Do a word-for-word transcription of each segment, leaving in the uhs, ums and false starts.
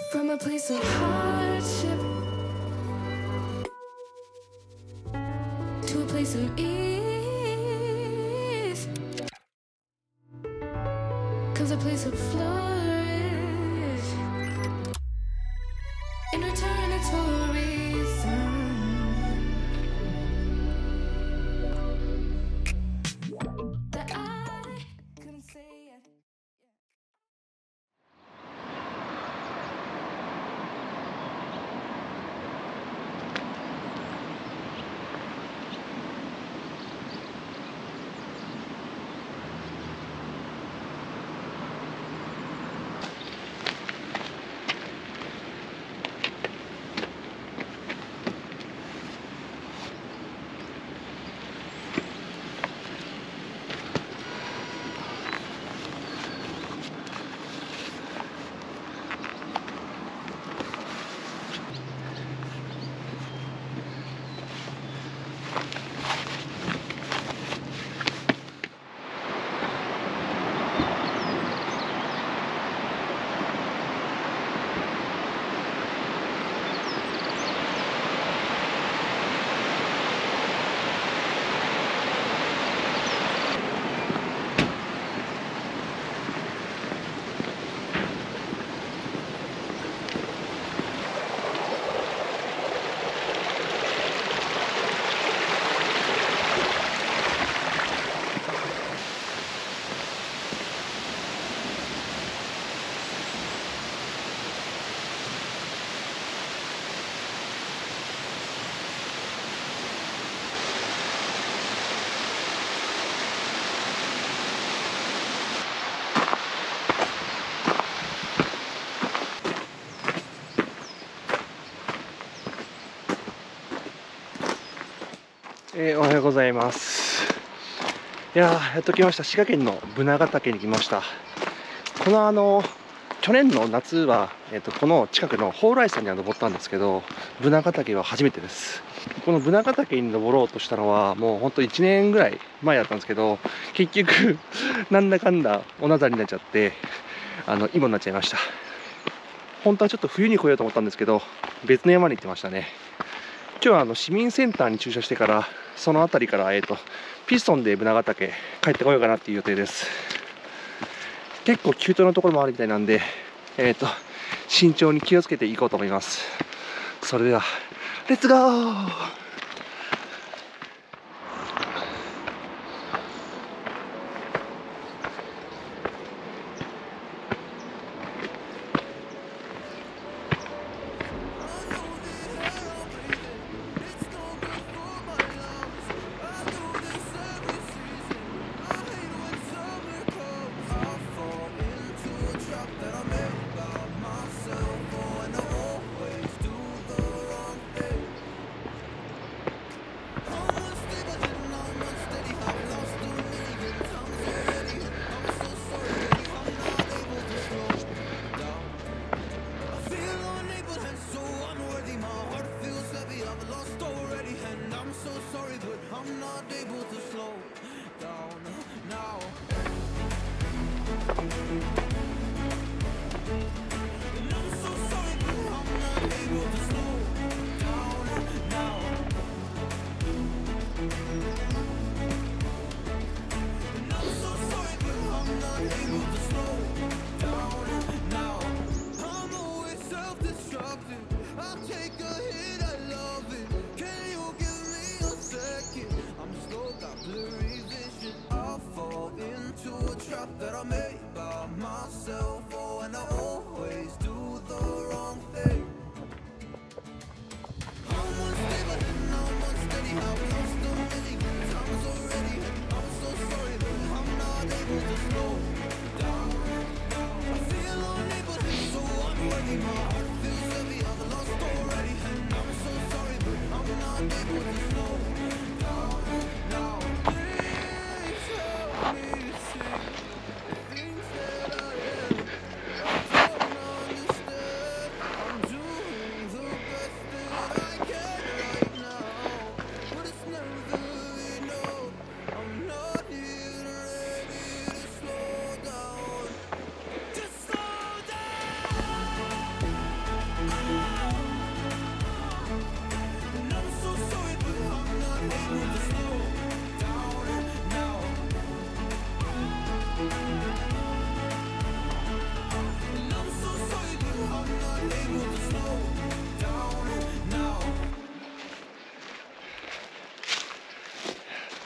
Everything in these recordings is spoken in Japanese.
From a place of hardship to a place of ease comes a place of flourish. In return, it's for a reason that I couldn't say yet. えー、おはようございます。いやー、やっと来ました。滋賀県のブナヶ岳に来ました。このあの去年の夏は、えー、とこの近くの蓬莱山には登ったんですけど、ブナヶ岳は初めてです。このブナヶ岳に登ろうとしたのはもうほんといちねんぐらい前だったんですけど、結局なんだかんだおなだりになっちゃってあの今になっちゃいました。本当はちょっと冬に来ようと思ったんですけど、別の山に行ってましたね。今日はあの市民センターに駐車してから、その辺りから、えー、とピストンでブナヶ岳帰ってこようかなっていう予定です。結構急登のところもあるみたいなんで、えー、と慎重に気をつけていこうと思います。それではレッツゴー。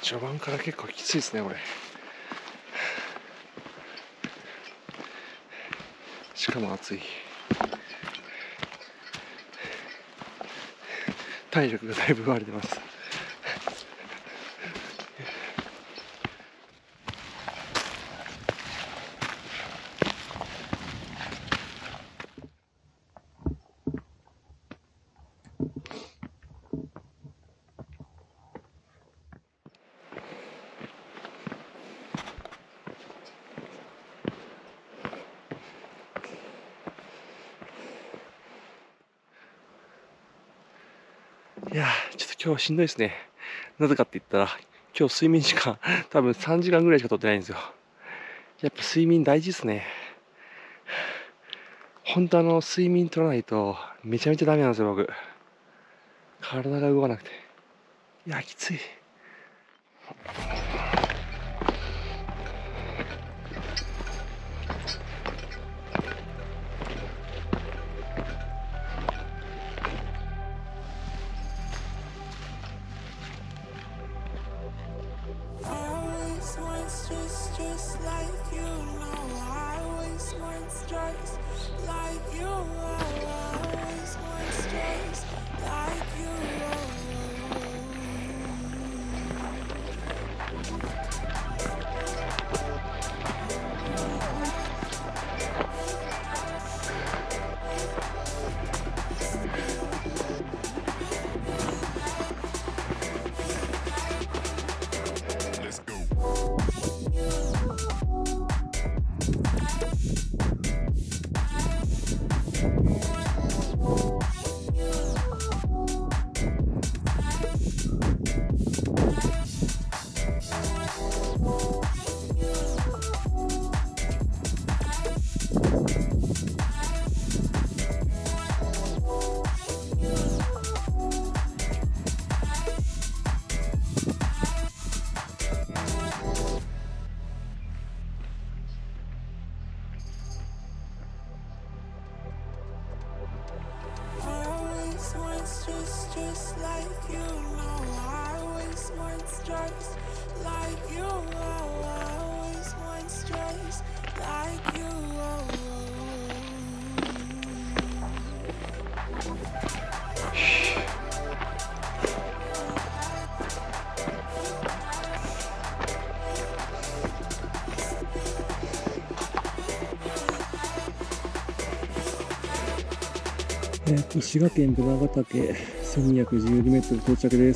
序盤から結構きついですねこれ。しかも暑い。体力がだいぶ奪われてます。いやー、ちょっと今日はしんどいですね。なぜかって言ったら、今日睡眠時間多分さんじかんぐらいしか取ってないんですよ。やっぱ睡眠大事ですね。本当あの睡眠取らないとめちゃめちゃダメなんですよ僕。体が動かなくて。いやきつい。 Just, just like you know, I always want stripes like you. I always want stripes like you. えっと滋賀県ブナヶ岳せんにひゃくじゅうにメートル到着です。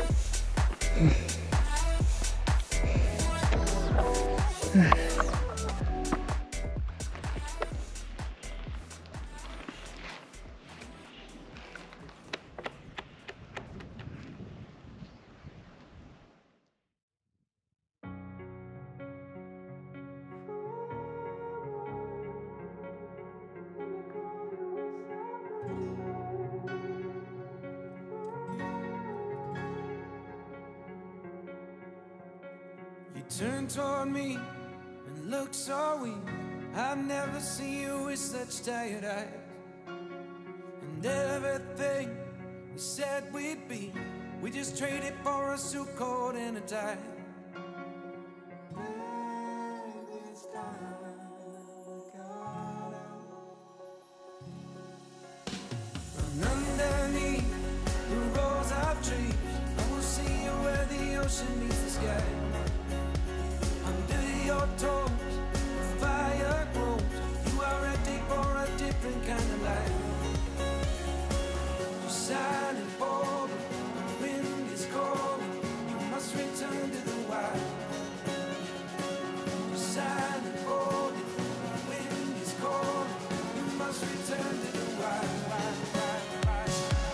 Turn toward me and look so weak. I've never seen you with such tired eyes. And everything we said we'd be, we just traded for a suit coat and a tie. And underneath the rows of trees, I will see you where the ocean meets the sky. Your toes, the fire grows. You are ready for a different kind of life. You're silent for the wind is calling. You must return to the wild. You're silent for the wind is calling. You must return to the wild, wild, wild, wild.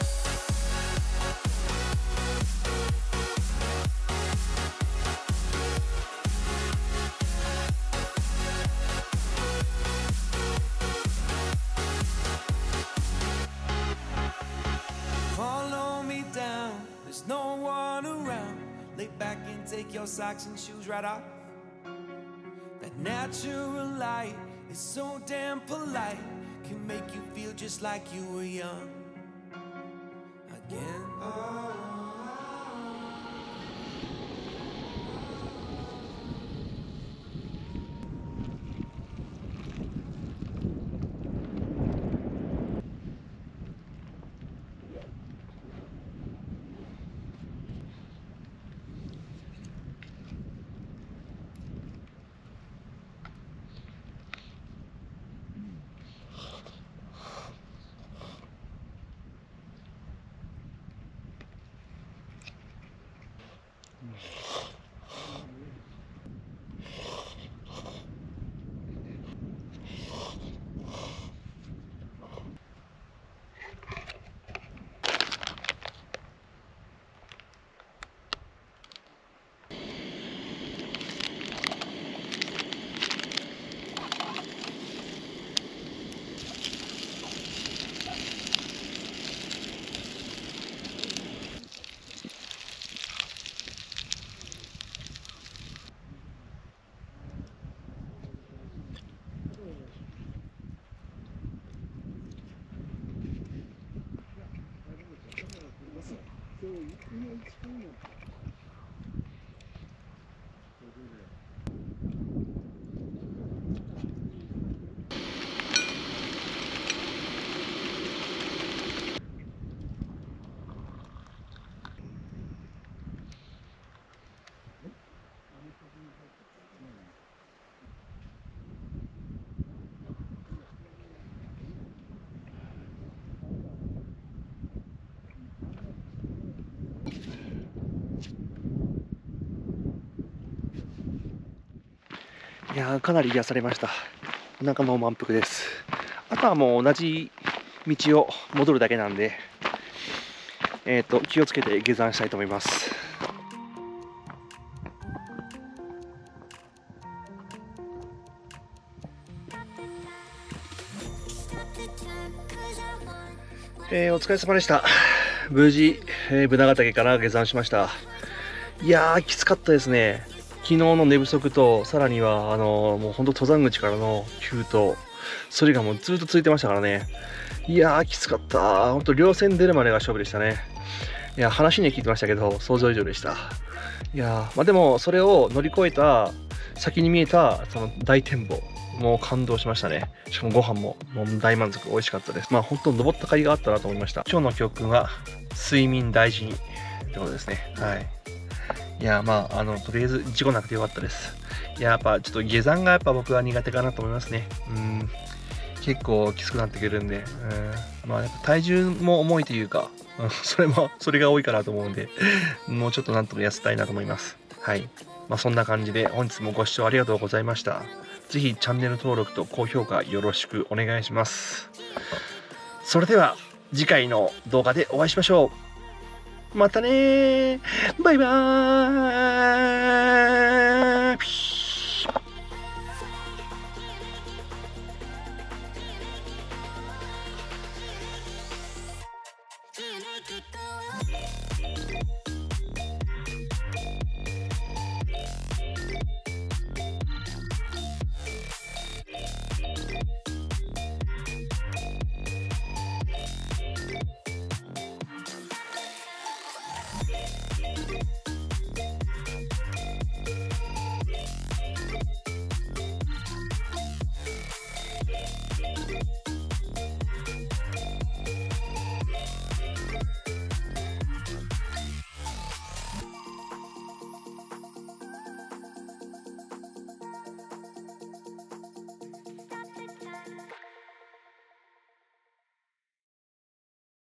No one around. Lay back and take your socks and shoes right off. That natural light is so damn polite. Can make you feel just like you were young again. いやー、かなり癒されました。お腹も満腹です。あとはもう同じ道を戻るだけなんで、えっと、気をつけて下山したいと思います。えー、お疲れ様でした。無事、えー、ブナヶ岳から下山しました。いやー、きつかったですね。昨日の寝不足と、さらには、あのー、もう本当登山口からの急登、それがもうずっと続いてましたからね。いやー、きつかった。本当稜線出るまでが勝負でしたね。いや、話には聞いてましたけど、想像以上でした。いやー、まあでも、それを乗り越えた、先に見えた、その大展望。もう感動しましたね。しかもご飯ももう大満足、美味しかったです。まあ本当登った甲斐があったなと思いました。今日の教訓は睡眠大事にってことですね。はい。いやまああのとりあえず事故なくてよかったです。いややっぱちょっと下山がやっぱ僕は苦手かなと思いますね。うん結構きつくなってくるんで、うんまあやっぱ体重も重いというか、うん、それもそれが多いかなと思うんで、もうちょっとなんとか痩せたいなと思います。はい。まあそんな感じで本日もご視聴ありがとうございました。ぜひチャンネル登録と高評価よろしくお願いします。それでは次回の動画でお会いしましょう。またねー。バイバーイ。